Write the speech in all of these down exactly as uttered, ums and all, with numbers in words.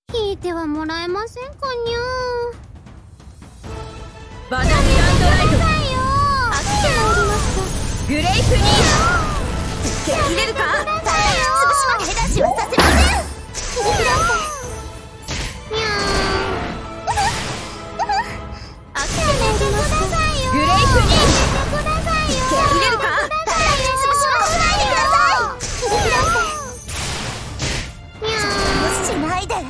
聞いてはもらえませんかにゃバナニアンドライフアクションありました。 グレイプニード激出るか。 潰しま手出しはさせません。切り開いてにゃーアクションありました。 グレイプニード激出るか。 潰しましないでください。切り開いてにゃーしないで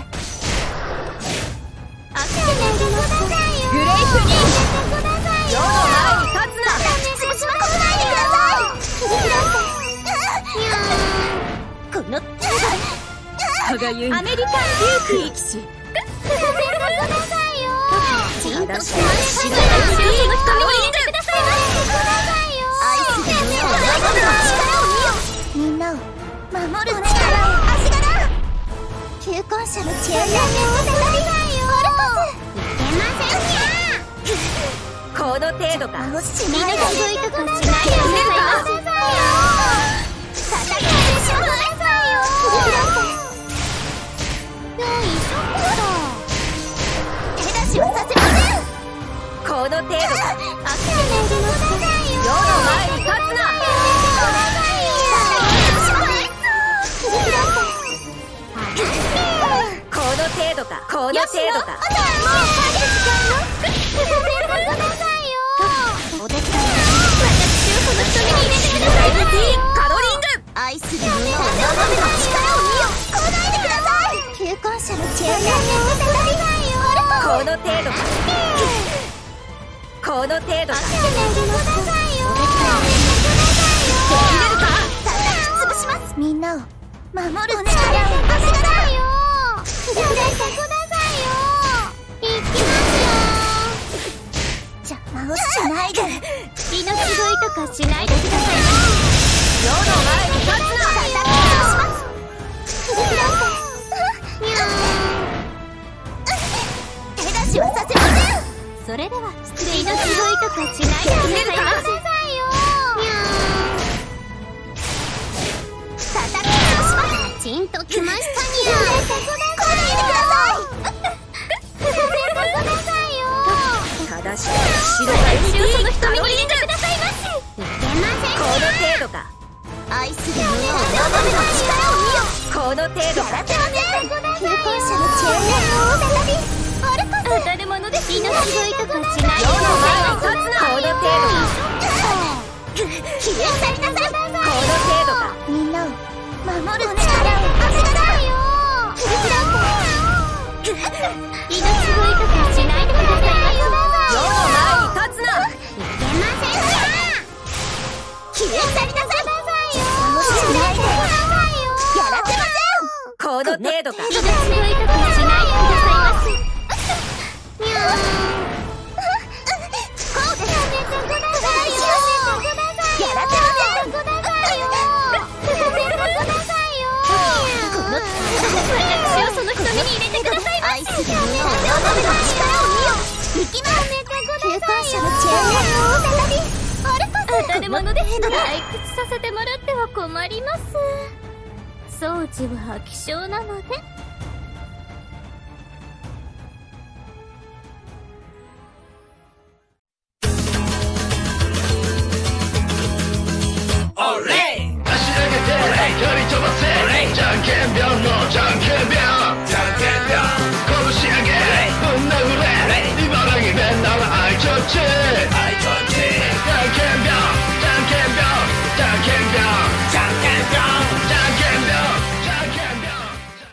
アクションありました。 グレイプニード世の前に立つな。 潰しましないでください。切り開いてにゃーこの歯がゆいアメリカンビューティー騎士くださいよ。ちんとしまししないでその瞳に入れてくださいませ。くださいよ。愛する者はみんなを守る力を足柄求婚者の血をやめてくださいよ。オルコスいけませんにゃこの程度か。 ー。しないでくださいよ。戦いでしょくださいよ。切り開いてよいしょ手出しはさせません。 この程度か。 アクションありました。 世の前に立つな。この程度か。この程度か。 お手伝い私をその瞳に入れてくださいませ。 カロリング愛する者は生身の力を見よ。来ないでください。求婚者の血をやめてくださいよ。 この程度か。この程度か。 アクションありました。お手伝い激出るか。 叩き潰します。みんなを守る力を足柄よ。切り開いてくださいよ。行きますよ。邪魔をしないで。命乞いとかしないでください。 世の前に立つな。 叩き潰します。切り開いてにゃー手出しはさせません。それでは失礼命乞いとかしないでくださいませ。叩き潰します。ちんときましたにゃ。来ないでください。 正しい白私をその瞳に入れてくださいませ。いけません。 この程度か。 愛する者は生身の力を見よ。 この程度か。 やらせません。求婚者の血をやめ再びオルコス当たるものです。命乞いとかしないで世の前に立つな。この程度か。 消え去りなさい。 この程度か。 みんなを守る力を足柄よ。切り開いて命乞いとかしないでくださいませ。 世の前に立つな。 いけませんにゃ。消え去りなさい。もしないでやらせません。 この程度か。 命乞いとかしないでくださいませ。にゃーこうです。やらせません。私をその瞳に入れてくださいませ。愛する者は生身の力を見よ。行きます。求婚者の血をやめ再びオルコス当たるものです。退屈させてもらっては困ります。掃除は希少なので